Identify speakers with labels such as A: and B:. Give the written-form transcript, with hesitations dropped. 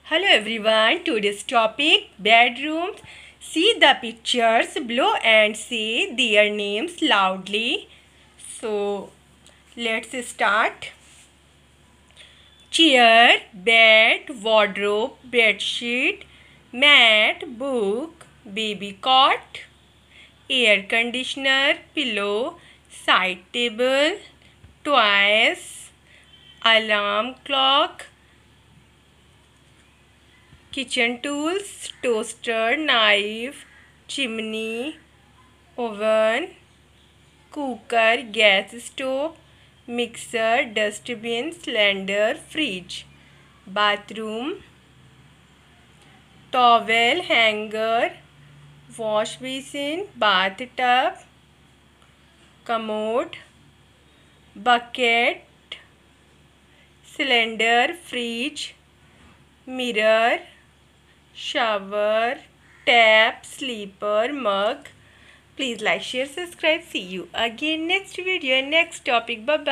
A: Hello everyone, today's topic bedrooms. See the pictures below and say their names loudly. So let's start. Chair, bed, wardrobe, bedsheet, mat, book, baby cot, air conditioner, pillow, side table, toys, alarm clock, kitchen tools, toaster, knife, chimney, oven, cooker, gas stove, mixer, dustbin, cylinder, fridge, bathroom, towel, hanger, wash basin, bathtub, commode, bucket, cylinder, fridge, mirror, shower, tap, sleeper, mug. Please like, share, subscribe. See you again next video and next topic. Bye bye.